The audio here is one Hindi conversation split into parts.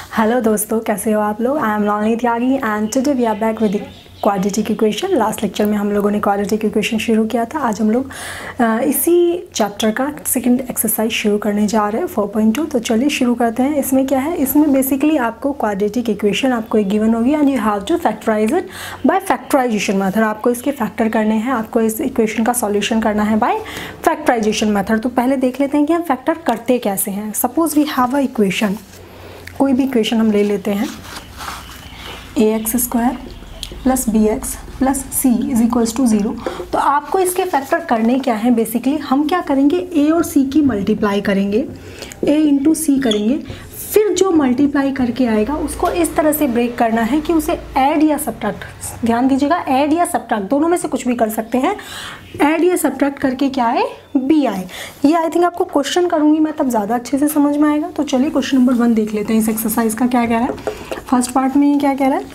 हेलो दोस्तों, कैसे हो आप लोग। I am Nalini Tyagi and today we are back with quadratic equation. Last lecture में हम लोगों ने क्वाड्रेटिक इक्वेशन शुरू किया था। आज हम लोग इसी चैप्टर का सेकंड एक्सरसाइज शुरू करने जा रहे हैं 4.2। तो चलिए शुरू करते हैं। इसमें क्या है, इसमें बेसिकली आपको क्वाड्रेटिक इक्वेशन आपको एक गिवन होगी and you have to factorize it by factorization method. आपको इसके फैक्टर करने हैं, आपको इस इक्वेशन का सॉल्यूशन करना है बाय फैक्टराइजेशन मेथड। तो पहले देख लेते हैं कि हम फैक्टर करते कैसे हैं। Suppose we have a equation, कोई भी इक्वेशन हम ले लेते हैं, ax² + bx + c = 0। तो आपको इसके फैक्टर करने क्या है, बेसिकली हम क्या करेंगे, a और c की मल्टीप्लाई करेंगे, a × c करेंगे, फिर जो मल्टीप्लाई करके आएगा उसको इस तरह से ब्रेक करना है कि उसे ऐड या सब्ट्रैक्ट, ध्यान दीजिएगा, ऐड या सब्ट्रैक्ट दोनों में से कुछ भी कर सकते हैं। ऐड या सब्ट्रैक्ट करके क्या आए, बी आए। ये आई थिंक आपको क्वेश्चन करूंगी मैं, तब ज़्यादा अच्छे से समझ में आएगा। तो चलिए क्वेश्चन नंबर 1 देख लेते हैं। इस एक्सरसाइज का क्या कह रहा है, फर्स्ट पार्ट में ये क्या कह रहा है,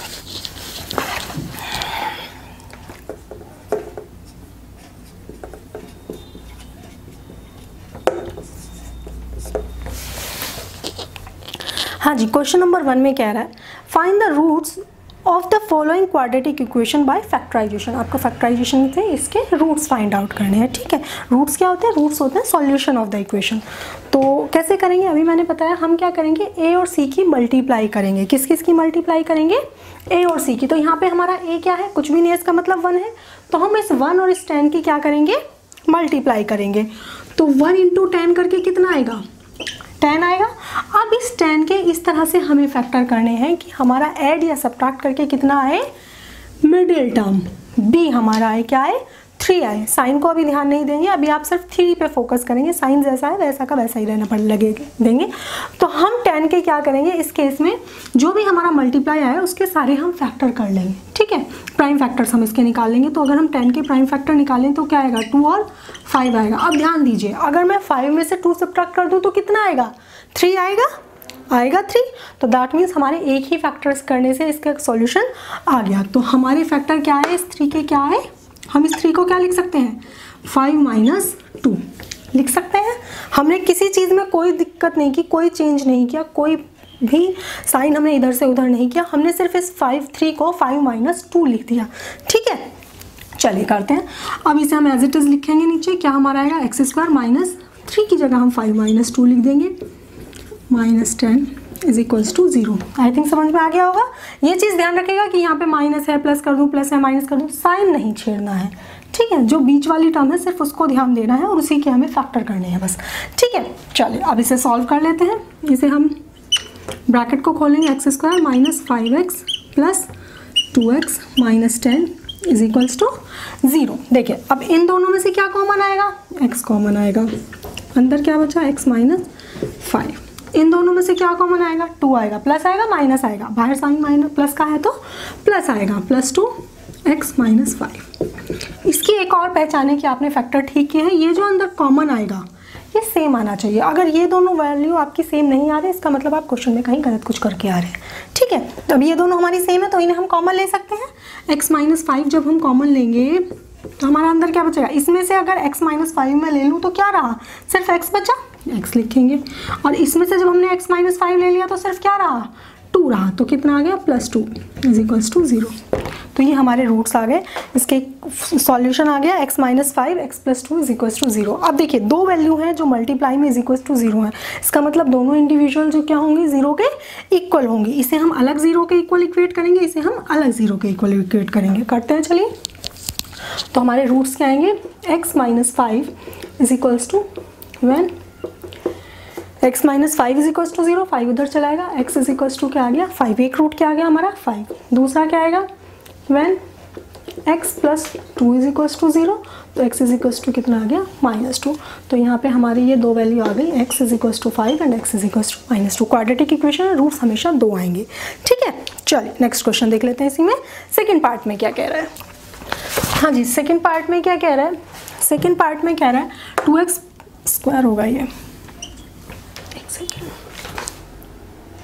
हाँ जी, क्वेश्चन नंबर 1 में कह रहा है find the roots of the following quadratic equation by factorization. आपको फैक्टराइजेशन से इसके रूट्स फाइंड आउट करने हैं। ठीक है, रूट्स क्या होते हैं, रूट्स होते हैं सॉल्यूशन ऑफ द इक्वेशन। तो कैसे करेंगे, अभी मैंने बताया, हम क्या करेंगे, ए और सी की मल्टीप्लाई करेंगे। किस किस की मल्टीप्लाई करेंगे, ए और सी की। तो यहाँ पे हमारा ए क्या है, कुछ भी नहीं है, इसका मतलब 1 है। तो हम इस 1 और इस 10 की क्या करेंगे, मल्टीप्लाई करेंगे। तो 1 × 10 करके कितना आएगा, 10 आएगा। अब इस 10 के इस तरह से हमें फैक्टर करने हैं कि हमारा ऐड या सब्ट्रैक्ट करके कितना आए, मिडिल टर्म बी हमारा आए, क्या आए, 3 आए। साइन को अभी ध्यान नहीं देंगे, अभी आप सिर्फ 3 पे फोकस करेंगे। साइन जैसा है वैसा का वैसा ही रहना पड़ लगेगा देंगे। तो हम 10 के क्या करेंगे, इस केस में जो भी हमारा मल्टीप्लाई आया उसके सारे हम फैक्टर कर लेंगे। ठीक है, प्राइम फैक्टर्स हम इसके निकाल लेंगे। तो अगर हम 10 के प्राइम फैक्टर निकालें तो क्या आएगा, 2 और 5 आएगा। अब ध्यान दीजिए, अगर मैं 5 में से 2 सब्ट्रैक्ट कर दूं तो कितना आएगा, 3 आएगा 3। तो दैट मीन्स हमारे एक ही फैक्टर्स करने से इसका सॉल्यूशन आ गया। तो हमारे फैक्टर क्या है, इस 3 के क्या है, हम इस 3 को क्या लिख सकते हैं, 5 - 2 लिख सकते हैं। हमने किसी चीज़ में कोई दिक्कत नहीं की, कोई चेंज नहीं किया, कोई भी साइन हमने इधर से उधर नहीं किया, हमने सिर्फ इस 3 को 5 - 2 लिख दिया। ठीक है, चलिए करते हैं। अब इसे हम एज इट इज लिखेंगे, नीचे क्या हमारा आएगा, x² - 3 की जगह हम 5 - 2 लिख देंगे, -10 = 0। आई थिंक समझ में आ गया होगा। ये चीज़ ध्यान रखिएगा कि यहाँ पे माइनस है, प्लस कर दूँ, प्लस है, माइनस कर दूँ, साइन नहीं छेड़ना है। ठीक है, जो बीच वाली टर्म है सिर्फ उसको ध्यान देना है और उसी के हमें फैक्टर करने हैं बस। ठीक है, चलिए अब इसे सॉल्व कर लेते हैं। इसे हम ब्रैकेट को खोलेंगे, x² - 5x + 2x - 10 = 0। देखिए अब इन दोनों में से क्या कॉमन आएगा, x कॉमन आएगा, अंदर क्या बचा, x - 5। इन दोनों में से क्या कॉमन आएगा, 2 आएगा, प्लस आएगा, माइनस आएगा, बाहर साइन माइनस प्लस का है तो प्लस आएगा, +2 x - 5। इसकी एक और पहचाने कि आपने फैक्टर ठीक किए हैं, ये जो अंदर कॉमन आएगा ये सेम आना चाहिए। अगर ये दोनों वैल्यू आपकी सेम नहीं आ रही, इसका मतलब आप क्वेश्चन में कहीं गलत कुछ करके आ रहे हैं। ठीक है, तो अब ये दोनों हमारी सेम है तो इन्हें हम कॉमन ले सकते हैं। x - 5 जब हम कॉमन लेंगे तो हमारा अंदर क्या बचेगा, इसमें से अगर x - 5 में ले लूँ तो क्या रहा, सिर्फ x बचा, x लिखेंगे। और इसमें से जब हमने x - 5 ले लिया तो सिर्फ क्या रहा, 2 रहा। तो कितना आ गया, +2 = 0। तो ये हमारे रूट्स आ गए, इसके सॉल्यूशन आ गया x - 5 x + 2 = 0। अब देखिए दो वैल्यू हैं जो मल्टीप्लाई में =0 है, इसका मतलब दोनों इंडिविजुअल जो क्या होंगी, 0 के इक्वल होंगी। इसे हम अलग 0 के इक्वल इक्वेट करेंगे, इसे हम अलग 0 के इक्वल इक्वेट करेंगे। करते हैं चलिए। तो हमारे रूट्स क्या आएंगे, x - 5 = when x - 5 = 0, 5 उधर चलाएगा, x = क्या आ गया, 5। एक रूट क्या आ गया हमारा, 5। दूसरा क्या आएगा, when x + 2 = 0, तो x = कितना आ गया, -2। तो यहाँ पे हमारी ये दो वैल्यू आ गई, x = 5 and x = -2। Quadratic equation है, रूट्स हमेशा 2 आएंगे। ठीक है, चलिए नेक्स्ट क्वेश्चन देख लेते हैं। इसी में सेकेंड पार्ट में क्या कह रहा है, हाँ जी, सेकेंड पार्ट में क्या कह रहा है, सेकेंड पार्ट में कह रहा है 2x² होगा ये, एक सेकेंड,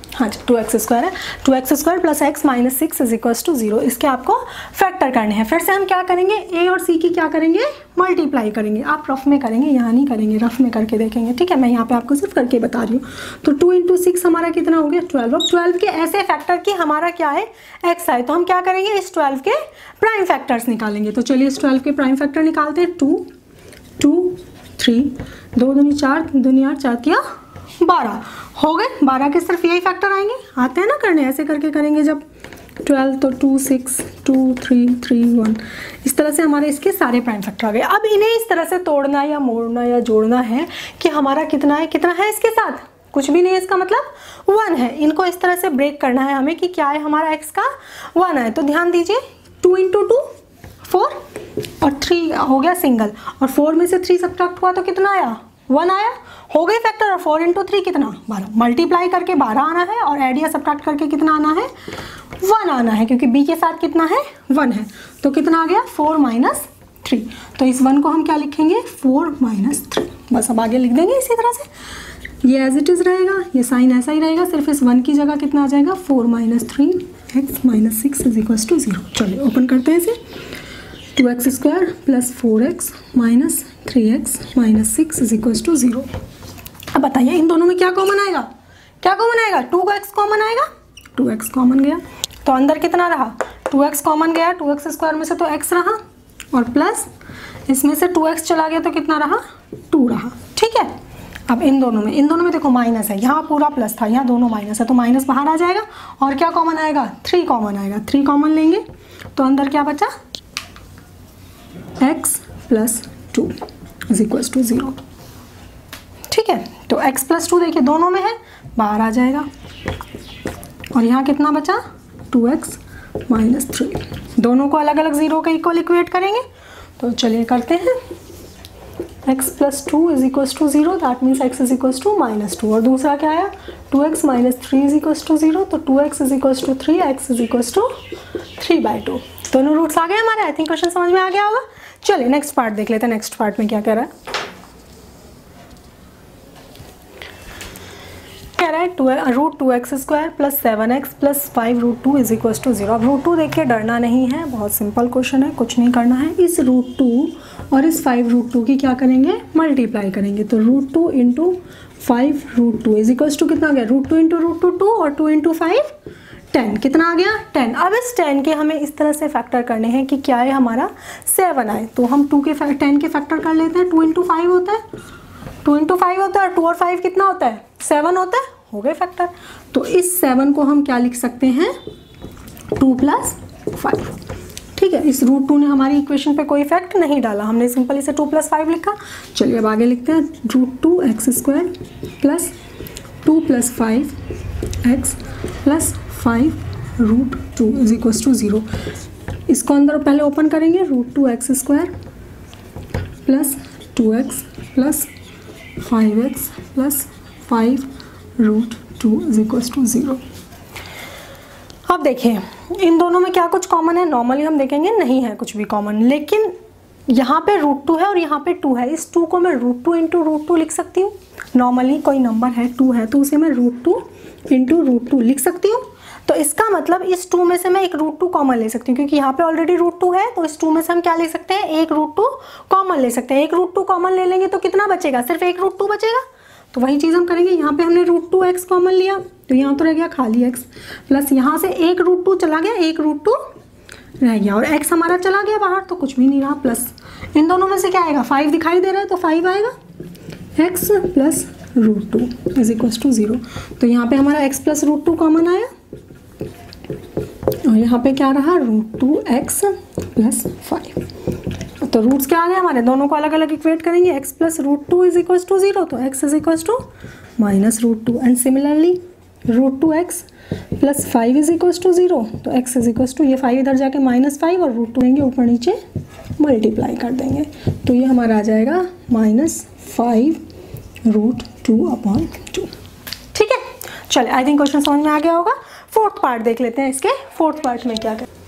हाँ जी 2x² है, 2x² plus x minus 6 is equal to 0। इसके आपको फैक्टर करने हैं। फिर से हम क्या करेंगे, a और c की क्या करेंगे, मल्टीप्लाई करेंगे। आप रफ में करेंगे, यहाँ नहीं करेंगे, रफ में करके देखेंगे, ठीक है। मैं यहाँ पे आपको सिर्फ करके बता रही हूँ। तो 2 × 6 हमारा कितना हो गया 12। अब 12 के ऐसे फैक्टर की हमारा क्या है x है, तो हम क्या करेंगे इस 12 के प्राइम फैक्टर्स निकालेंगे। तो चलिए इस 12 के प्राइम फैक्टर निकालते हैं। 2 2 3 2 दूनी 4 दूनी 8 4 तिया 12 हो गए। 12 के सिर्फ यही फैक्टर आएंगे, आते हैं ना करने, ऐसे करके करेंगे जब 12 तो 2 6 2 3 3 1 इस तरह से हमारे इसके सारे प्राइम फैक्टर आ गए। अब इन्हें इस तरह से तोड़ना या मोड़ना या जोड़ना है कि हमारा कितना है इसके साथ कुछ भी नहीं है, इसका मतलब 1 है। इनको इस तरह से ब्रेक करना है हमें कि क्या है हमारा x का 1 है। तो ध्यान दीजिए 2 × 2 4 और 3 हो गया सिंगल, और 4 में से 3 सब्ट्रैक्ट हुआ तो कितना आया 1 आया, हो गए फैक्टर। और 4 × 3 कितना 12, मल्टीप्लाई करके 12 आना है और ऐड या सब्ट्रैक्ट करके कितना आना है 1 आना है, क्योंकि b के साथ कितना है 1 है। तो कितना आ गया 4 - 3। तो इस 1 को हम क्या लिखेंगे 4 - 3। बस अब आगे लिख देंगे इसी तरह से, ये एज इट इज़ रहेगा, ये साइन ऐसा ही रहेगा, सिर्फ इस 1 की जगह कितना आ जाएगा 4 - 3 x - 6 इज इक्वल टू 0। चलिए ओपन करते हैं इसे। 2x² plus 4x minus 3x minus 6 is equal to 0। अब बताइए इन दोनों में क्या कॉमन आएगा, क्या कॉमन आएगा 2x कॉमन आएगा, 2x कॉमन गया तो अंदर कितना रहा 2x कॉमन गया, 2x² में से तो x रहा और प्लस इसमें से 2x चला गया तो कितना रहा 2 रहा, ठीक है। अब इन दोनों में देखो माइनस है, यहाँ पूरा प्लस था, यहाँ दोनों माइनस है, तो माइनस बाहर आ जाएगा और क्या कॉमन आएगा 3 कॉमन आएगा। 3 कॉमन लेंगे तो अंदर क्या बचा x + 2 इज इक्वल टू 0, ठीक है। तो x + 2 देखिए दोनों में है, बाहर आ जाएगा और यहाँ कितना बचा 2x - 3। दोनों को अलग अलग 0 के इक्वल इक्वेट करेंगे। तो चलिए करते हैं, x + 2 is equal to 0, that means x is equal to -2। और दूसरा क्या आया 2x - 3 इज इक्वल टू 0, तो 2x is equal to 3, x is equal to 3/2। दोनों रूट्स आ गए हमारे। आई थिंक क्वेश्चन समझ में आ गया होगा। चलिए नेक्स्ट पार्ट देख लेते हैं। नेक्स्ट पार्ट में क्या कह रहा है, कह रहा है √2x² plus 7x plus 5√2 is equal to 0। अब √2 देख के डरना नहीं है, बहुत सिंपल क्वेश्चन है, कुछ नहीं करना है। इस √2 और इस 5√2 की क्या करेंगे मल्टीप्लाई करेंगे। तो √2 × 5√2 इज इक्वल टू कितना आ गया √2 × √2 2 और 2 × 5 10, कितना आ गया 10। अब इस 10 के हमें इस तरह से फैक्टर करने हैं कि क्या है हमारा 7 आए। तो हम 10 के फैक्टर कर लेते हैं। 2 × 5 होता है, 2 × 5 होता है, 2 और 5 कितना होता है 7 होता है, हो गए फैक्टर। तो इस 7 को हम क्या लिख सकते हैं 2 + 5, ठीक है। इस √2 ने हमारी इक्वेशन पे कोई इफेक्ट नहीं डाला, हमने सिंपल इसे 2 + 5 लिखा। चलिए अब आगे लिखते हैं √2x² plus 2 + 5x plus 5√2 is equal to 0। इसको अंदर पहले ओपन करेंगे, √2x² plus 2x plus 5x plus 5√2 is equal to 0। अब देखिए इन दोनों में क्या कुछ कॉमन है, नॉर्मली हम देखेंगे नहीं है कुछ भी कॉमन, लेकिन यहाँ पे √2 है और यहाँ पे 2 है। इस 2 को मैं √2 × √2 लिख सकती हूँ। नॉर्मली कोई नंबर है 2 है तो उसे मैं √2 × √2 लिख सकती हूँ। तो इसका मतलब इस 2 में से मैं एक √2 कॉमन ले सकती हूँ, क्योंकि यहाँ पे ऑलरेडी √2 है। तो इस 2 में से हम क्या ले सकते हैं एक √2 कॉमन ले सकते हैं। एक √2 कॉमन ले लेंगे तो कितना बचेगा, सिर्फ एक √2 बचेगा। तो वही चीज़ हम करेंगे, यहाँ पे हमने √2x कॉमन लिया तो यहाँ तो रह गया खाली x, प्लस यहाँ से एक √2 चला गया, एक √2 रह गया और x हमारा चला गया बाहर तो कुछ भी नहीं रहा, प्लस इन दोनों में से क्या आएगा 5 दिखाई दे रहा है तो 5 आएगा, x plus √2 is equal to 0। तो यहाँ पे हमारा x प्लस √2 कॉमन आया और यहाँ पे क्या रहा √2x प्लस 5। तो रूट्स क्या आ गए हमारे, दोनों को अलग अलग इक्वेट करेंगे। x plus √2 is equal to 0, तो x is equal to -√2 and similarly √2x plus 5 is equal to 0, तो x इज इक्वल टू ये 5 इधर जाके -5 और √2 लेंगे ऊपर नीचे मल्टीप्लाई कर देंगे तो ये हमारा आ जाएगा -5√2/2। ठीक है, चलिए आई थिंक क्वेश्चन समझ में आ गया होगा। फोर्थ पार्ट देख लेते हैं। इसके फोर्थ पार्ट में क्या करें,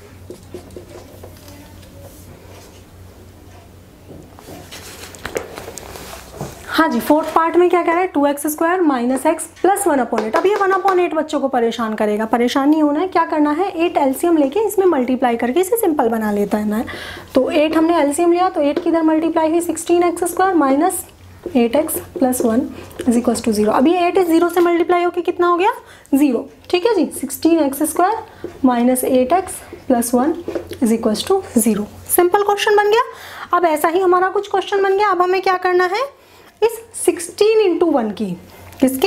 हाँ जी, फोर्थ पार्ट में क्या कह रहा है, 2x² माइनस एक्स प्लस 1/8। अब ये 1/8 बच्चों को परेशान करेगा, परेशान नहीं होना है। क्या करना है, 8 एलसीएम लेके इसमें मल्टीप्लाई करके इसे सिंपल बना लेता है ना। तो 8 हमने एलसीएम लिया, तो 8 की इधर मल्टीप्लाई हुई 16x² minus 8x plus 1 is equal to 0। अब ये 8 0 से मल्टीप्लाई होकर कितना हो गया, 0। ठीक है जी, 16x² minus 8x plus 1 is equal to 0। Simple question बन गया। अब ऐसा ही हमारा कुछ क्वेश्चन बन गया। अब हमें क्या करना है, इस 16 इंटू 1 की, किसकी,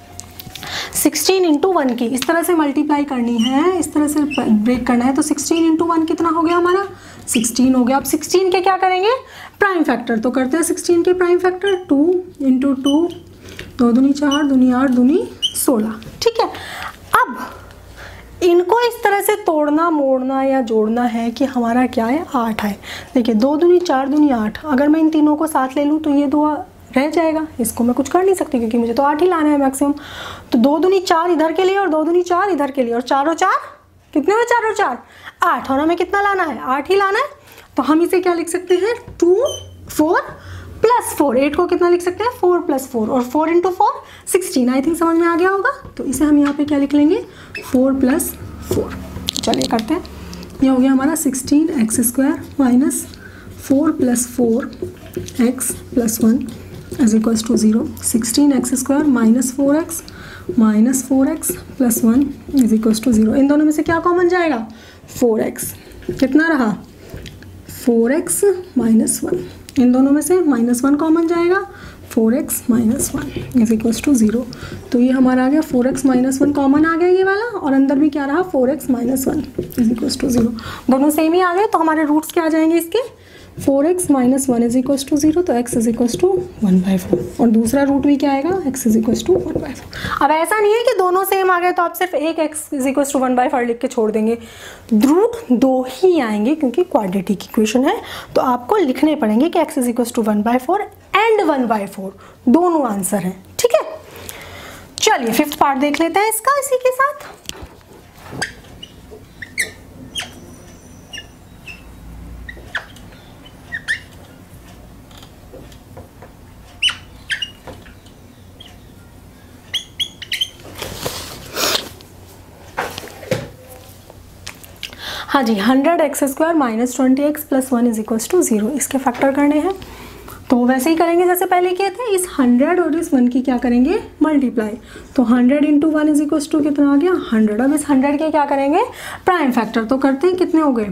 16 इंटू 1 की इस तरह से मल्टीप्लाई करनी है, इस तरह से ब्रेक करना है। तो 16 इंटू 1 कितना हो गया हमारा, 16 हो गया। अब 16 के क्या करेंगे, प्राइम फैक्टर। तो करते हैं 16 के प्राइम फैक्टर, 2 इंटू 2, 2 दूनी 4, दूनी 8, दूनी 16। ठीक है, अब इनको इस तरह से तोड़ना मोड़ना या जोड़ना है कि हमारा क्या है, 8 है। देखिए 2 दूनी 4, दूनी 8, अगर मैं इन तीनों को साथ ले लूँ तो ये 2 रह जाएगा, इसको मैं कुछ कर नहीं सकती क्योंकि मुझे तो 8 ही लाना है मैक्सिमम। तो 2 दूनी 4 इधर के लिए और 2 दूनी 4 इधर के लिए, और 4 और 4 कितने हुए, 4 और 4 8, और हमें कितना लाना है, 8 ही लाना है। तो हम इसे क्या लिख सकते हैं, 2 4 प्लस 4, 8 को कितना लिख सकते हैं, 4 प्लस 4, और 4 इंटू 4 16। आई थिंक समझ में आ गया होगा। तो इसे हम यहाँ पे क्या लिख लेंगे, 4 प्लस 4। चलिए करते हैं, ये हो गया हमारा 16x² minus 4 plus 4x plus 1 is equal to 0। 16x² minus 4x minus 4x plus 1 is equal to 0। इन दोनों में से क्या कॉमन जाएगा, 4x, कितना रहा, 4x माइनस 1। इन दोनों में से -1 कॉमन जाएगा, 4x minus 1 is equal to 0। तो ये हमारा आ गया 4x माइनस 1 कॉमन आ गया ये वाला, और अंदर भी क्या रहा, 4x minus 1 is equal to 0। दोनों सेम ही आ गए। तो हमारे रूट्स क्या आ जाएंगे इसके, 4x minus 1 is equal to 0, तो x इज इक्वल टू 1/4, और दूसरा रूट भी क्या आएगा, x इज इक्वल टू 1/4। अब ऐसा नहीं है कि दोनों सेम आ गए तो आप सिर्फ एक x इज इक्वल टू 1/4 लिख के छोड़ देंगे। रूट 2 ही आएंगे क्योंकि क्वाड्रेटिक इक्वेशन है, तो आपको लिखने पड़ेंगे कि x is equal to 1/4 and 1/4 दोनों आंसर हैं। ठीक है, चलिए 5th पार्ट देख लेते हैं इसका इसी के साथ। हाँ जी, 100x² minus 20x plus 1 is equal to 0। इसके फैक्टर करने हैं तो वैसे ही करेंगे जैसे पहले किए थे। इस 100 और इस 1 की क्या करेंगे, मल्टीप्लाई। तो 100 इंटू 1 इज इक्वल टू कितना आ गया, 100। अब इस 100 के क्या करेंगे, प्राइम फैक्टर। तो करते हैं, कितने हो गए,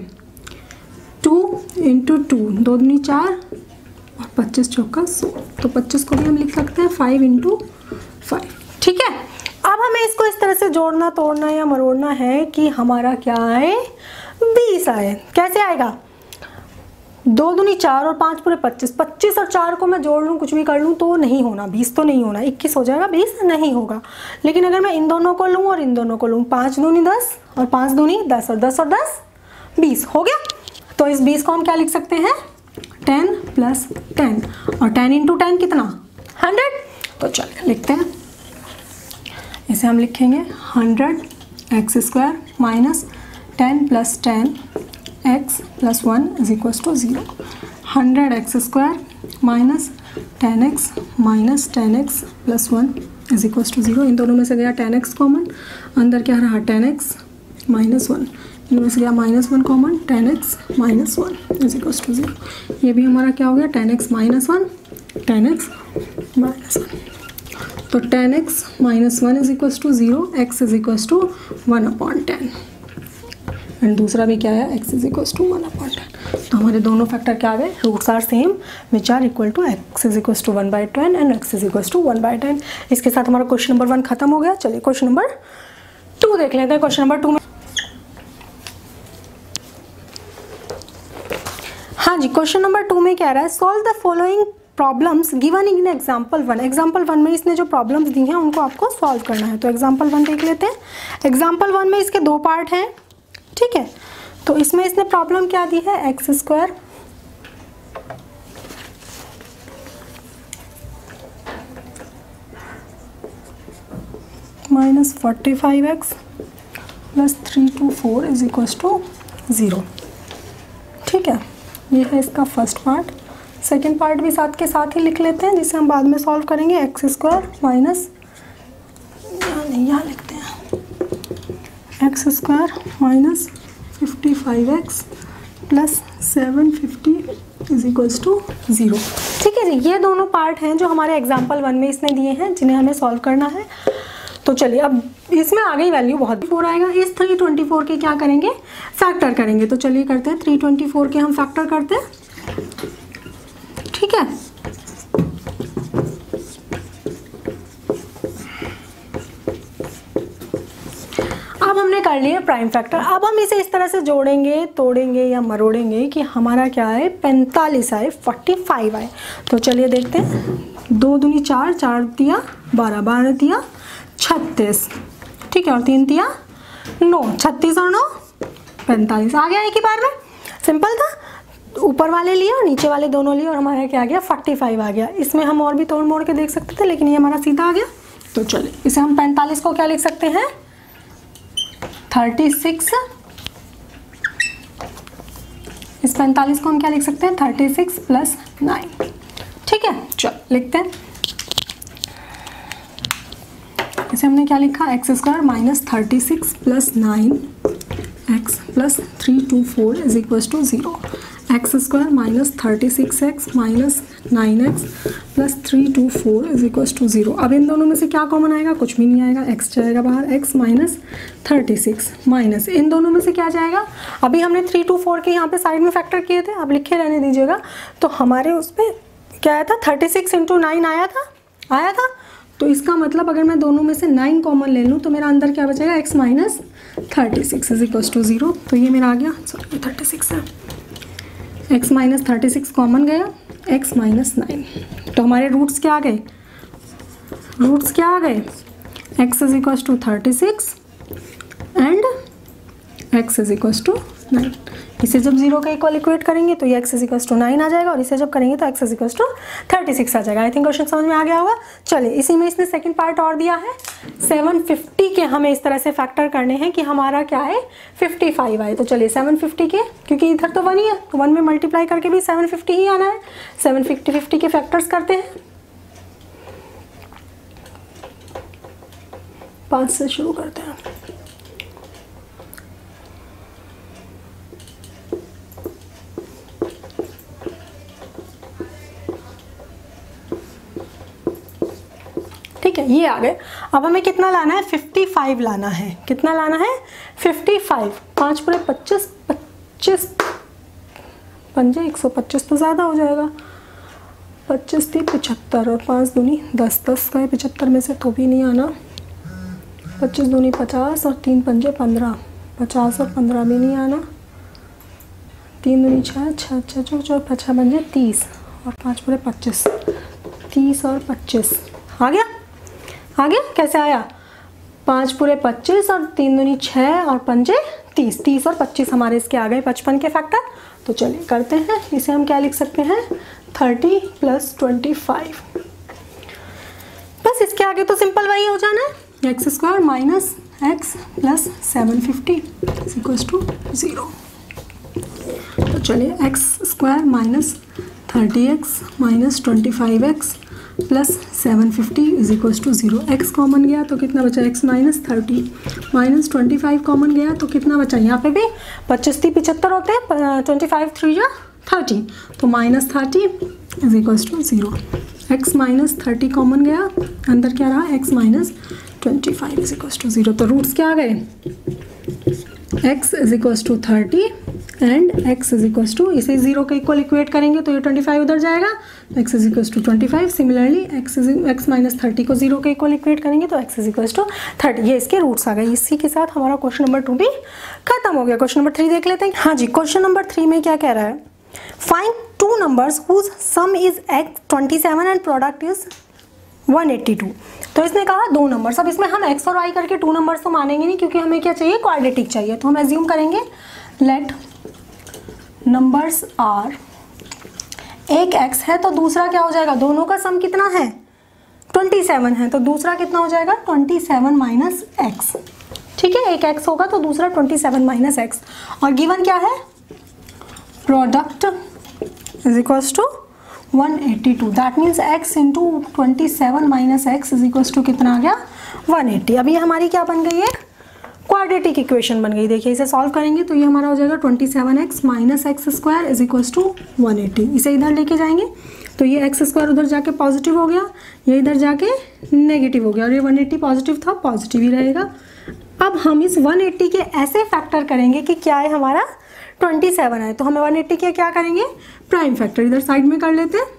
2 इंटू 2, 2 दूनी 4 और 25 चौका 100। तो 25 को भी हम लिख सकते हैं 5 इंटू 5। ठीक है, अब हमें इसको इस तरह से जोड़ना तोड़ना या मरोड़ना है कि हमारा क्या आए, 20 आए। कैसे आएगा, 2 दूनी 4 और 5 पूरे 25, 25 और 4 को मैं जोड़ लूँ, कुछ भी कर लूँ तो नहीं होना, 20 तो नहीं होना, 21 हो जाएगा, 20 नहीं होगा। लेकिन अगर मैं इन दोनों को लूँ और इन दोनों को लूँ, 5 दूनी 10 और 5 दूनी 10 और 10 और 10 20 हो गया। तो इस 20 को हम क्या लिख सकते हैं, 10 प्लस 10, और 10 इंटू 10 कितना, 100। तो चलिए लिखते हैं, इसे हम लिखेंगे 100x² minus 10 plus 10x plus 1 is equal to 0। 100x² minus 10x minus 10x plus 1 is equal to 0। इन दोनों में से गया 10x कॉमन, अंदर क्या रहा, 10x माइनस 1। इनमें से गया -1 common, 10x minus 1 is equal to 0। ये भी हमारा क्या हो गया, 10x माइनस 1, 10x माइनस 1। तो 10x minus 1 is equal to 0, x is equal to 1/10, and दूसरा भी क्या है, x इज इक्वल टू 1/10। तो हमारे दोनों फैक्टर क्या आ गए, roots are same which are equal to x is equal to 1/10 and x is equal to 1/10। इसके साथ हमारा क्वेश्चन नंबर 1 खत्म हो गया। चलिए क्वेश्चन नंबर 2 देख लेते हैं। क्वेश्चन नंबर 2 में, हाँ जी, क्वेश्चन नंबर 2 में कह रहा है, solve the following problems given in example 1। Example 1 में इसने जो प्रॉब्लम्स दी हैं उनको आपको सॉल्व करना है। तो एग्जाम्पल 1 देख लेते हैं। एग्जाम्पल 1 में इसके 2 पार्ट हैं, ठीक है। तो इसमें इसने प्रॉब्लम क्या दी है, x² minus 45x plus 324 is equal to 0। ठीक है, ये है इसका फर्स्ट पार्ट। सेकेंड पार्ट भी साथ के साथ ही लिख लेते हैं, जिसे हम बाद में सॉल्व करेंगे। एक्स स्क्वायर माइनस, यहाँ लिखते हैं x square minus 55x plus 750 is equals to 0। ठीक है जी, ये दोनों पार्ट हैं जो हमारे एग्जाम्पल 1 में इसने दिए हैं, जिन्हें हमें सॉल्व करना है। तो चलिए, अब इसमें आ गई वैल्यू बहुत 4 आएगा। इस 324 के क्या करेंगे, फैक्टर करेंगे। तो चलिए करते हैं, 324 के हम फैक्टर करते हैं। ठीक है, अब हमने कर लिए प्राइम फैक्टर। अब हम इसे इस तरह से जोड़ेंगे, तोड़ेंगे या मरोड़ेंगे कि हमारा क्या है, 45 आए, 45 आए। तो चलिए देखते हैं, 2 दूनी 4, 4 दिया 12, 12 दिया 36, ठीक है, और 3 दिया 9, 36 और 9 45 आ गया एक ही बार में। सिंपल था, ऊपर वाले लिए और नीचे वाले दोनों लिए और हमारा क्या आ गया, 45 आ गया। इसमें हम और भी तोड़ मोड़ के देख सकते थे, लेकिन ये हमारा सीधा आ गया। तो चलिए, इसे हम 45 को क्या लिख सकते हैं, 36। इस 45 को हम क्या लिख सकते हैं, 36 प्लस 9। ठीक है, चलो लिखते हैं। इसे हमने क्या लिखा, x square minus 36 plus 9 x plus 324 is equal to 0। X square minus 36x minus 9x plus 324 is equal to 0। अब इन दोनों में से क्या कॉमन आएगा, कुछ भी नहीं आएगा, x जाएगा बाहर, x माइनस 36 माइनस इन दोनों में से क्या जाएगा, अभी हमने 324 के यहाँ पे साइड में फैक्टर किए थे, अब लिखे रहने दीजिएगा। तो हमारे उस पर क्या आया था, 36 × 9 आया था। तो इसका मतलब अगर मैं दोनों में से 9 कॉमन ले लूँ तो मेरा अंदर क्या बचेगा, x minus 36 is equal to 0। तो ये मेरा आ गया, सॉरी 36 है, x माइनस 36 कॉमन गया, x माइनस 9। तो हमारे रूट्स क्या आ गए, x is equal to 36 and x is equal to 9। इसे जब 0 के इक्वल इक्वेट करेंगे तो ये x इज इक्वल टू 9 आ जाएगा, और इसे जब करेंगे तो x इज इक्वल टू 36 आ जाएगा। आई थिंक क्वेश्चन समझ में आ गया होगा। चलिए, इसी में इसने सेकंड पार्ट और दिया है, 750 के हमें इस तरह से फैक्टर करने हैं कि हमारा क्या है, 55 आए। तो चलिए 750 के, क्योंकि इधर तो 1 ही है तो 1 में मल्टीप्लाई करके भी 750 ही आना है। 750 के फैक्टर्स करते हैं, 5 से शुरू करते हैं। ठीक है, ये आ गए। अब हमें कितना लाना है, 55 लाना है। कितना लाना है, 55। 5 पूरे 25, 25 पंजे 125 तो ज़्यादा हो जाएगा। 25 थी 75 और 5 दूनी 10, 10 का 75 में से तो भी नहीं आना। 25 दूनी 50 और 3 पंजे 15, 50 और 15 भी नहीं आना। 3 दूनी 6, 6 6 4 5 पंजे 30 और 5 पूरे 25, 30 और 25 आ गया। कैसे आया, 5 पूरे 25 और 3 दूनी 6 और पंजे 30, 30 और 25 हमारे इसके आ गए 55 के फैक्टर। तो चलिए करते हैं, इसे हम क्या लिख सकते हैं, 30 प्लस 25। बस इसके आगे तो सिंपल वही हो जाना है, x square minus x plus 750 is equal to 0। तो चलिए, x square minus 30x minus 25x plus 750 is equal to 0। x common गया तो कितना बचा, x माइनस 30 माइनस 25 कॉमन गया तो कितना बचा, यहाँ पे भी 25 थी 75 होते हैं, 25 3 या 30, तो minus 30 is equal to 0। x minus 30 common गया, अंदर क्या रहा, x minus 25 is equal to 0। तो रूट्स क्या आ गए, x is equal to 30 and x is equal to, इसे 0 के इक्वल इक्वेट करेंगे तो ये 25 उधर जाएगा, तो x is equal to 25। Similarly x minus 30 को 0 के इक्वल इक्वेट करेंगे तो x इज इक्वल टू 30। ये इसके रूट्स आ गए। इसी के साथ हमारा क्वेश्चन नंबर 2 भी खत्म हो गया। क्वेश्चन नंबर 3 देख लेते हैं। हाँ जी, क्वेश्चन नंबर 3 में क्या कह रहा है, find 2 numbers whose sum is x 27 and product is 182। तो इसने कहा 2 नंबर्स। अब इसमें हम x और y करके 2 नंबर्स तो मानेंगे नहीं, क्योंकि हमें क्या चाहिए, क्वाड्रेटिक चाहिए। तो हम एज्यूम करेंगे लेट नंबर्स आर, एक x है तो दूसरा क्या हो जाएगा, दोनों का सम कितना है, 27 है, तो दूसरा कितना हो जाएगा, 27 माइनस एक्स। ठीक है, एक x होगा तो दूसरा 27 माइनस एक्स। और गिवन क्या है, product is equals to 182, that means x into 27 minus x is equal to कितना आ गया 180। अब ये हमारी क्या बन गई है, क्वाड्रेटिक इक्वेशन बन गई। देखिए इसे सॉल्व करेंगे तो ये हमारा हो जाएगा 27x minus x square is equal to 180। इसे इधर लेके जाएंगे तो ये एक्स स्क्वायर उधर जाके पॉजिटिव हो गया, ये इधर जाके नेगेटिव हो गया, और ये 180 पॉजिटिव था, पॉजिटिव ही रहेगा। अब हम इस 180 के ऐसे फैक्टर करेंगे कि क्या है हमारा 27 है, तो हमें 180 के क्या करेंगे, प्राइम फैक्टर इधर साइड में कर लेते हैं।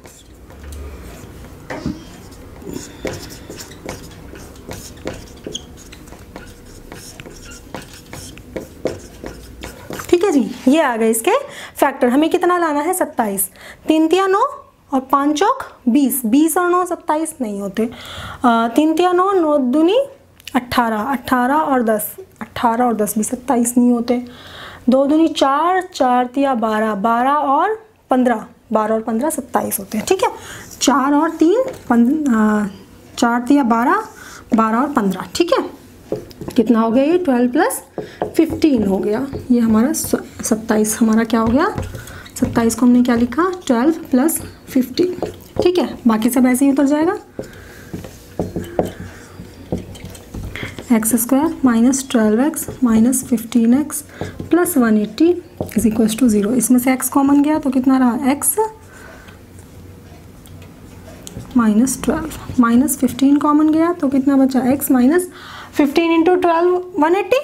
ठीक है जी, ये आ गए इसके फैक्टर। हमें कितना लाना है 27, 3 तिया 9 और 5 चौक 20, 20 और 9 27 नहीं होते, 3 तिया 9, 9 दूनी 18, 18 और 10, 18 और 10 भी 27 नहीं होते, 2 दूनी 4, 4 तिया 12, 12 और 15, 12 और 15 27 होते हैं। ठीक है, 4 और 3 4 तिया 12, 12 और 15। ठीक है, कितना हो गया ये 12 प्लस 15 हो गया, ये हमारा 27 हमारा क्या हो गया, 27 को हमने क्या लिखा 12 प्लस 15। ठीक है, बाकी सब ऐसे ही उतर जाएगा, x square minus 12x minus 15x plus 180 is equal to 0। इसमें से x कॉमन गया तो कितना रहा, x माइनस 12 माइनस 15 कॉमन गया तो कितना बचा, x माइनस 15 इंटू 12 180,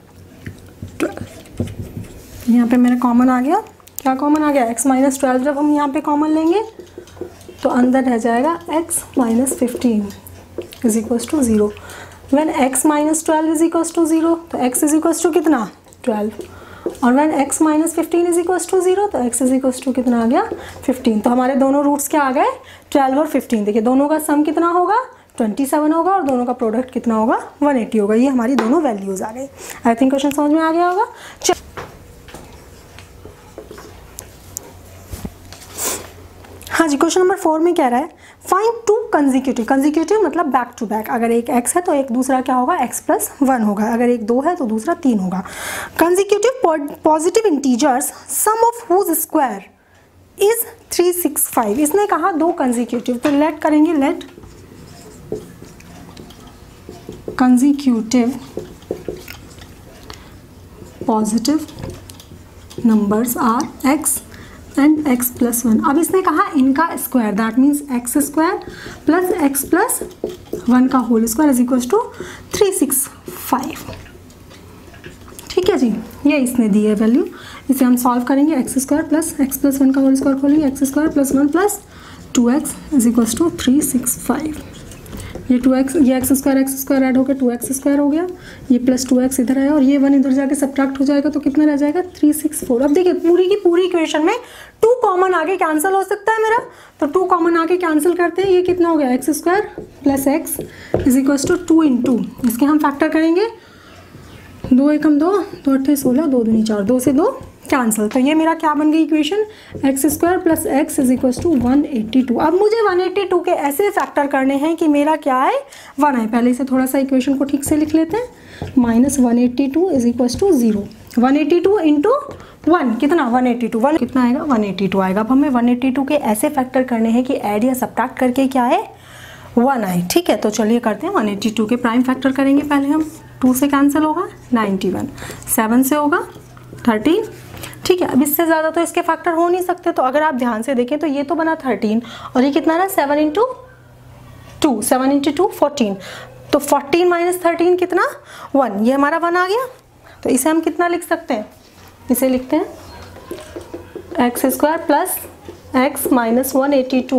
12 यहाँ पे मेरा कॉमन आ गया, क्या कॉमन आ गया, x माइनस 12। जब हम यहाँ पे कॉमन लेंगे तो अंदर रह जाएगा x minus 15 is equal to 0। When x minus 12 is equal to 0 तो x इज इक्वल टू कितना 12, और when x minus 15 is equal to 0 तो x इज इक्वल टू कितना आ गया 15। तो हमारे दोनों रूट्स क्या आ गए 12 और 15। देखिए दोनों का सम कितना होगा 27 होगा और दोनों का प्रोडक्ट कितना होगा 180 होगा। ये हमारी दोनों वैल्यूज आ गई। आई थिंक क्वेश्चन समझ में आ गया होगा। हाँ जी, क्वेश्चन नंबर 4 में कह रहा है फाइंड 2 कंसेक्यूटिव, कंसेक्यूटिव मतलब बैक टू बैक, अगर एक x है तो एक दूसरा क्या होगा x प्लस 1 होगा, अगर एक 2 है तो दूसरा 3 होगा। Consecutive positive integers sum of whose square is 365। इसने कहा 2 कंसेक्यूटिव, तो लेट करेंगे, let consecutive positive numbers are x and x plus 1। अब इसने कहा इनका square, that means x square plus x plus 1 का whole square is equal to 365। ठीक है जी, ये इसने दी है वैल्यू, इसे हम सॉल्व करेंगे। x square plus x plus 1 का होल स्क्वायर खोलेंगे, x square plus 1 plus 2x is equal to 365। ये 2x, ये x स्क्वायर ऐड होकर 2x स्क्वायर हो गया, ये प्लस 2x इधर आया और ये 1 इधर जाके सब्ट्रैक्ट हो जाएगा तो कितना रह जाएगा 364। अब देखिए पूरी की पूरी इक्वेशन में 2 कॉमन आगे कैंसिल हो सकता है मेरा, तो 2 कॉमन आगे कैंसिल करते हैं। ये कितना हो गया x square plus x is equal to 2 into, इसके हम फैक्टर करेंगे, 2 एकम 2, 2 अट्ठे 16, 2 दूनी 4, 2 से 2 कैंसिल। तो ये मेरा क्या बन गई equation, x square plus x is equal to 182। अब मुझे 182 के ऐसे फैक्टर करने हैं कि मेरा क्या है 1 है। पहले से थोड़ा सा इक्वेशन को ठीक से लिख लेते हैं, minus 182 is equal to 0, 182 into 1 कितना 182, 1 कितना आएगा 182 आएगा। अब हमें 182 के ऐसे फैक्टर करने हैं कि ऐड या सब्ट्रैक्ट करके क्या है 1 आए। ठीक है, तो चलिए करते हैं। 182 के प्राइम फैक्टर करेंगे पहले हम, 2 से कैंसिल होगा 91, 7 से होगा 13। ठीक है, अब इससे ज़्यादा तो इसके फैक्टर हो नहीं सकते, तो अगर आप ध्यान से देखें तो ये तो बना 13 और ये कितना ना 7 इंटू 2, 7 इंटू 2 14, तो 14 माइनस 13 कितना 1, ये हमारा 1 आ गया। तो इसे हम कितना लिख सकते हैं, इसे लिखते हैं x square plus x minus 182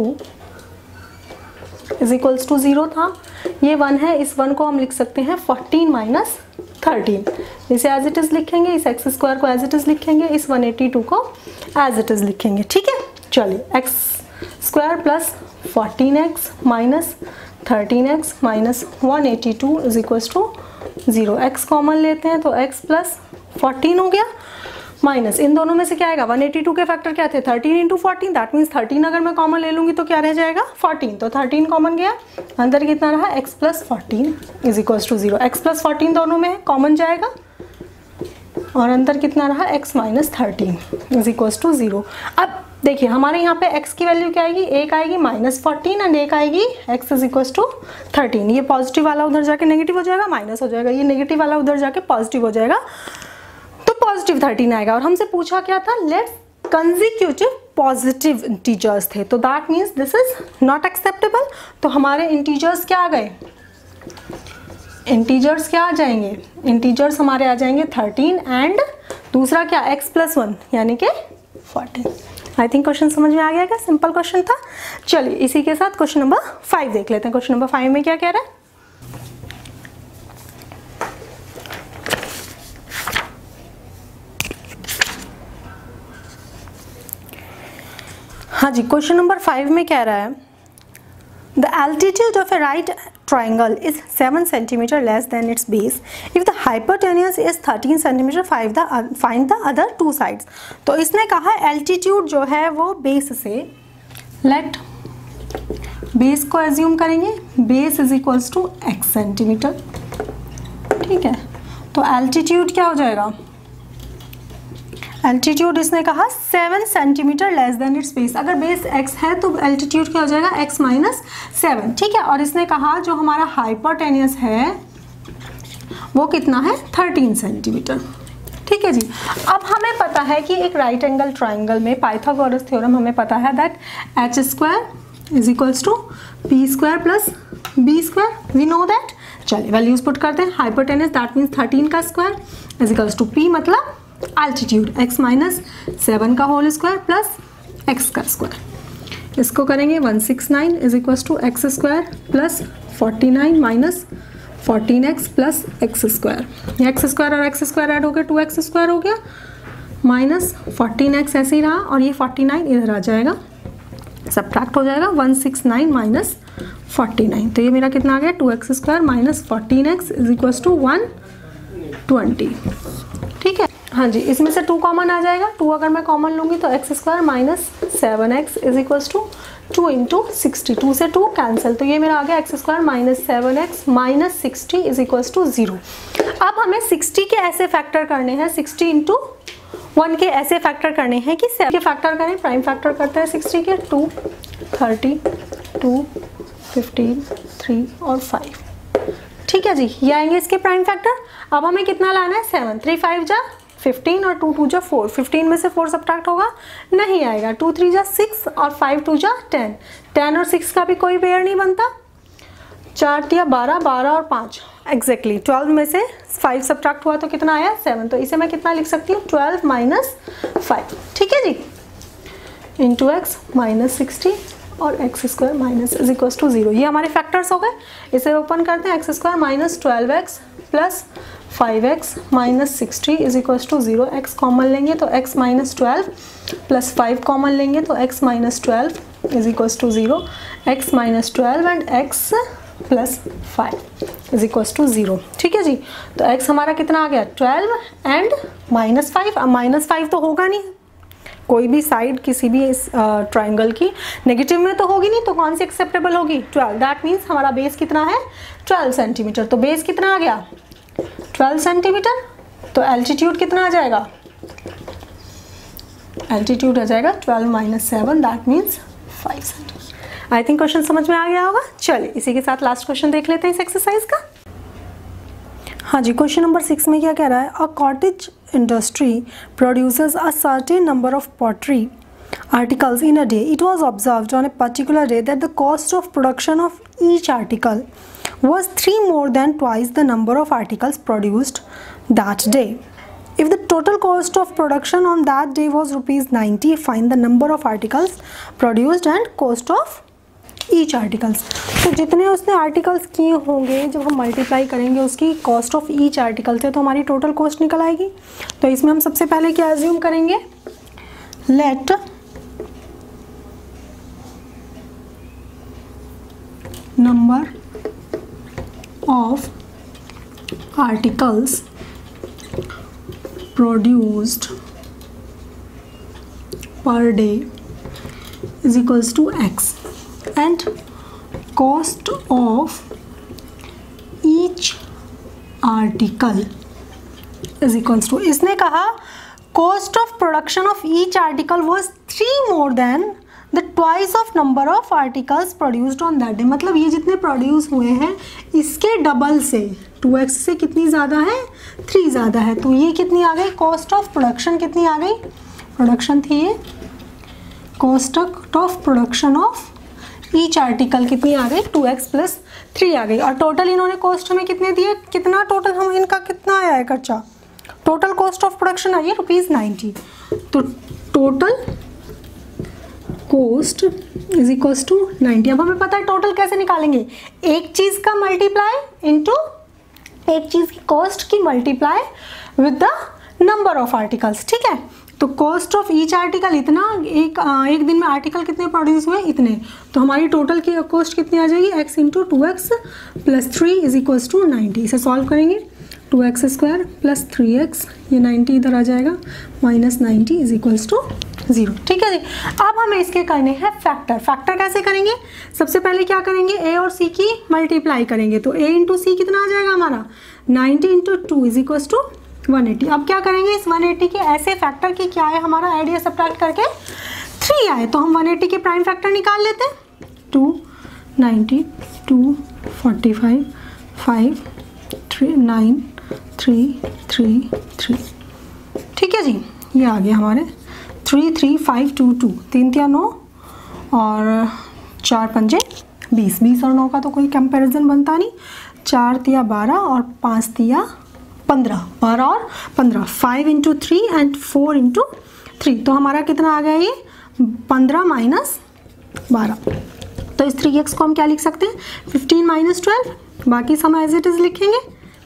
is equals to 0 था, ये 1 है, इस 1 को हम लिख सकते हैं 14 माइनस 13, इसे एज इट इज लिखेंगे, इस एक्स स्क्वायर को एज इट इज लिखेंगे, इस 182 को एज इट इज लिखेंगे। ठीक है, चलिए x square plus 14x minus 13x minus 182 is equals to 0। X common लेते हैं तो x प्लस 14 हो गया, माइनस इन दोनों में से क्या आएगा 182 के फैक्टर क्या थे 13 इंटू 14, दैट मीन्स 13 अगर मैं कॉमन ले लूँगी तो क्या रह जाएगा 14, तो 13 कॉमन गया, अंदर कितना रहा x plus 14 is equals to 0। X plus 14 दोनों में कॉमन जाएगा और अंदर कितना रहा x minus 13 is equals to 0। अब देखिए हमारे यहाँ पे x की वैल्यू क्या आएगी, एक आएगी -14 एंड एक आएगी x इज इक्वल टू 13। ये पॉजिटिव वाला उधर जाके नेगेटिव हो जाएगा, माइनस हो जाएगा, ये नेगेटिव वाला उधर जाके पॉजिटिव हो जाएगा, तो पॉजिटिव 13 आएगा। और हमसे पूछा क्या था, लेट्स कंसेक्यूटिव पॉजिटिव इंटीजर्स थे, तो that means this is not acceptable. तो हमारे इंटीजर्स क्या आ गए, इंटीजर्स क्या आ जाएंगे, इंटीजर्स हमारे आ जाएंगे 13 एंड दूसरा क्या x + 1 यानी कि 14। आई थिंक क्वेश्चन समझ में आ गया क्या, सिंपल क्वेश्चन था। चलिए इसी के साथ क्वेश्चन नंबर 5 देख लेते हैं। क्वेश्चन नंबर 5 में क्या कह रहा है, हाँ जी, क्वेश्चन नंबर 5 में कह रहा है the altitude of a right triangle is 7 cm less than its base. If the hypotenuse is 13 cm, find the other two sides. तो इसने कहा एल्टीट्यूड जो है वो बेस से, लेट बेस को एज्यूम करेंगे, base is equals to x centimetre, ठीक है। तो एल्टीट्यूड क्या हो जाएगा, एल्टीट्यूड इसने कहा 7 centimetre less than its base. अगर बेस x है तो एल्टीट्यूड क्या हो जाएगा, x - 7, ठीक है। और इसने कहा जो हमारा हाइपोटेन्यूस है वो कितना है, 13 सेंटीमीटर, ठीक है जी। अब हमें पता है कि एक राइट एंगल ट्राइंगल में पाइथागोरस थ्योरम हमें पता है that h² is equals to p² plus b², we know that. चलिए वैल्यूज पुट करते हैं, हाइपोटेन्यूस दैट मीन्स 13 का square is equals to p मतलब एल्टीट्यूड x - 7 का होल स्क्वायर प्लस x का स्क्वायर, इसको करेंगे 169 is equal to x² plus 49 minus 14x plus x², x² और x² ऐड हो गया 2x² हो गया, माइनस 14x ऐसे ही रहा और ये 49 इधर आ जाएगा, सब्ट्रैक्ट हो जाएगा 169 माइनस 49, तो ये मेरा कितना आ गया 2x² minus 14x is equal to 120, ठीक है। हाँ जी, इसमें से 2 कॉमन आ जाएगा, 2 अगर मैं कॉमन लूँगी तो x² minus 7x is equals to 2 into 60, 2 से 2 कैंसिल, तो ये मेरा आ गया x² minus 7x minus 60 is equals to 0। अब हमें 60 के ऐसे फैक्टर करने हैं, 60 इंटू 1 के ऐसे फैक्टर करने हैं कि 7 के फैक्टर करें, प्राइम फैक्टर करते हैं 60 के, 2, 30, 2, 15, 3 और 5, ठीक है जी। ये आएंगे इसके प्राइम फैक्टर। अब हमें कितना लाना है, 7, 3 5 जा 15 और 2 2 जा 4, 15 में से 4 सब्ट्रैक्ट होगा, नहीं आएगा, 2 3 जा 6 और 5 2 जा 10, 10 और 6 का भी कोई पेयर नहीं बनता, 4 3 12, 12 और 5 एग्जैक्टली 12 में से 5 सब्ट्रैक्ट हुआ तो कितना आया 7, तो इसे मैं कितना लिख सकती हूँ 12 माइनस 5, ठीक है जी, इंटू x माइनस 60 और x² minus is equal to 0। ये हमारे फैक्टर्स हो गए, इसे ओपन करते हैं, x² minus 12x plus 5x minus 60 is equal to 0, x common लेंगे तो x माइनस 12 प्लस 5 कॉमन लेंगे तो x minus 12 is equal to 0, x minus 12 and x plus 5 is equal to 0, ठीक है जी। तो x हमारा कितना आ गया 12 एंड माइनस 5, अब माइनस 5 तो होगा नहीं, कोई भी साइड किसी भी इस ट्राइंगल की नेगेटिव में तो होगी नहीं, तो कौन सी एक्सेप्टेबल होगी 12, दैट मीन्स हमारा बेस कितना है 12 सेंटीमीटर, तो बेस कितना आ गया 12 सेंटीमीटर, तो एल्टीट्यूड कितना आ जाएगा, एल्टीट्यूड आ जाएगा 12 minus 7 that means 5 centimetre. I think question समझ में आ गया होगा। चलिए इसी के साथ लास्ट क्वेश्चन देख लेते हैं इस एक्सरसाइज का। हाँ जी, क्वेश्चन नंबर 6 में क्या कह रहा है, a cottage industry produces a certain number of pottery articles in a day. It was observed on a particular day that the cost of production of each article was 3 more than twice the number of articles produced that day. If the total cost of production on that day was ₹90, find the number of articles produced and cost of each articles. तो जितने उसने आर्टिकल्स किए होंगे जब हम मल्टीप्लाई करेंगे उसकी कॉस्ट ऑफ ईच आर्टिकल से तो हमारी टोटल कॉस्ट निकल आएगी। तो इसमें हम सबसे पहले क्या एज्यूम करेंगे, let number of articles produced per day is equals to x and cost of each article is equals to, इसने कहा cost of production of each article was 3 more than the twice of number of articles produced on that day. मतलब ये जितने प्रोड्यूस हुए हैं इसके डबल से 2x से कितनी ज़्यादा है, 3 ज़्यादा है। तो ये कितनी आ गई, कॉस्ट ऑफ प्रोडक्शन कितनी आ गई, प्रोडक्शन थी ये, cost of production of each article कितनी आ गई, 2x + 3 आ गई। और टोटल इन्होंने कॉस्ट हमें कितने दिए, कितना टोटल हम इनका कितना आया है खर्चा, टोटल कॉस्ट ऑफ प्रोडक्शन आई है ₹90। तो total cost is equals to 90। अब हमें पता है टोटल कैसे निकालेंगे, एक चीज़ का मल्टीप्लाई इनटू एक चीज़ की कॉस्ट की multiply with the number of articles, ठीक है। तो कॉस्ट ऑफ ईच आर्टिकल इतना, एक दिन में आर्टिकल कितने प्रोड्यूस हुए, इतने। तो हमारी टोटल की कॉस्ट कितनी आ जाएगी, x × 2x + 3 is equals to 90। इसे सॉल्व करेंगे, 2x² + 3x, ये 90 इधर आ जाएगा, -90 इज इक्वल्स टू 0, ठीक है जी। अब हमें इसके करने हैं फैक्टर। फैक्टर कैसे करेंगे, सबसे पहले क्या करेंगे, a और c की मल्टीप्लाई करेंगे। तो a × c कितना आ जाएगा हमारा, 90 × 2 इज इक्वल्स टू 180। अब क्या करेंगे, इस 180 के ऐसे फैक्टर की क्या है हमारा, ऐड या सब्ट्रैक्ट करके 3 आए। तो हम 180 के प्राइम फैक्टर निकाल लेते हैं, 290, 2, 45, 5, 3, 9, 3, 3, 3, ठीक है जी। ये आ गया हमारे 3, 3, 5, 2, 2, 3 × 9 और 4 × 5 20, 20 और 9 का तो कोई कंपैरिजन बनता नहीं, 4 × 12 और 5 × 15, 12 और 15, 5 × 3 एंड 4 × 3। तो हमारा कितना आ गया ये, 15 - 12। तो इस 3x को हम क्या लिख सकते हैं, 15 - 12, बाकी सब एज इट इज लिखेंगे,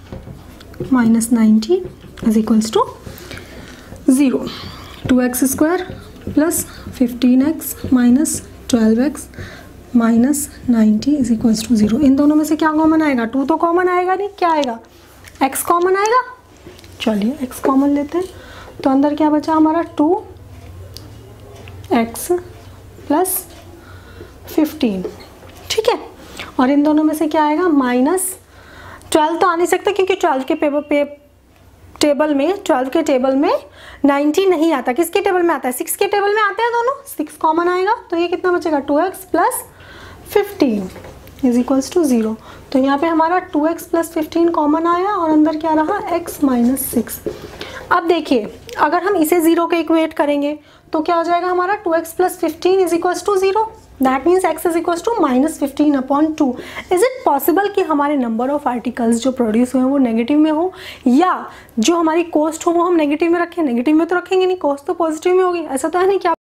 -90 is equals to 0। 2x² + 15x - 12x -90 is equals to 0। इन दोनों में से क्या कॉमन आएगा, 2 तो कॉमन आएगा नहीं, क्या आएगा, x कॉमन आएगा। चलिए x कॉमन लेते हैं, तो अंदर क्या बचा हमारा, 2x + 15, ठीक है। और इन दोनों में से क्या आएगा, -12 तो आ नहीं सकता क्योंकि 12 के टेबल में 90 नहीं आता। किसके टेबल में आता है, 6 के टेबल में आते हैं दोनों, 6 कॉमन आएगा। तो ये कितना बचेगा, 2x + 15 इज इक्वल्स टू 0। तो यहाँ पे हमारा 2x + 15 कॉमन आया और अंदर क्या रहा, x - 6। अब देखिए अगर हम इसे 0 के इक्वेट करेंगे तो क्या हो जाएगा हमारा, 2x + 15 is equals to 0। That means x is equals to -15/2। Is it possible कि हमारे नंबर ऑफ आर्टिकल्स जो प्रोड्यूस हुए हैं वो नेगेटिव में हो, या जो हमारी कॉस्ट हो वो हम नेगेटिव में रखें। नेगेटिव में तो रखेंगे नहीं, कॉस्ट तो पॉजिटिव में होगी। ऐसा तो है नहीं कि